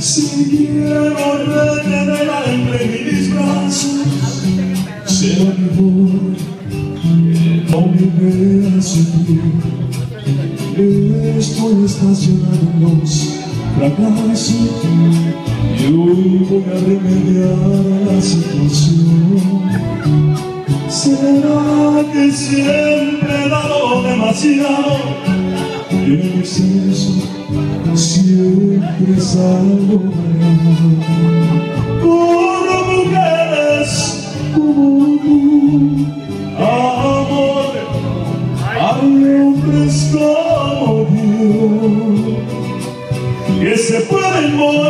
Si quiero retenerla entre mis brazos, será mejor que no me veas sufrir. Estoy estacionado en los fracasos y hoy voy a remediar la situación. ¿Será que siempre he dado demasiado y en el exceso siempre salgo ganando? Por mujeres como tú, amor, hay hombres como yo que se pueden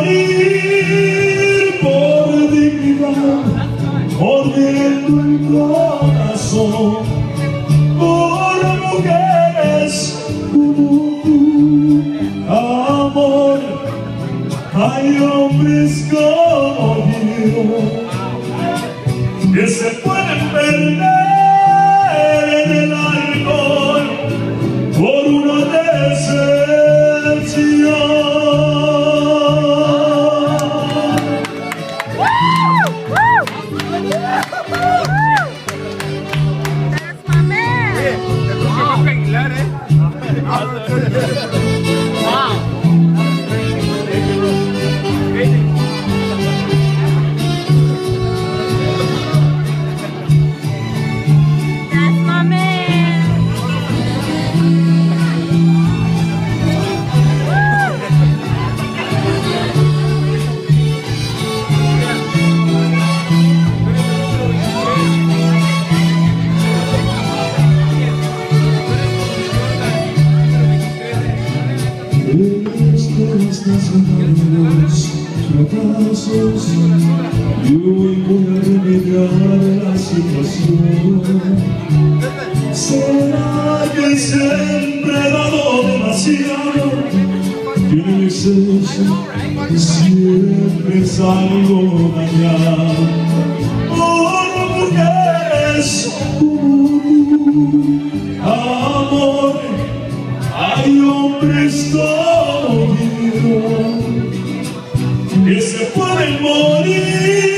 morir por dignidad, mordiendo el corazón. Por mujeres como tú, amor, hay hombres como yo que se pueden perder en el alcohol por una decepción. Los fracasos y hoy voy a remediar la situación. ¿Será que siempre he dado demasiado y en el exceso siempre salgo dañado? Por mujeres como tú, amor, hay hombres como yo que se pueden morir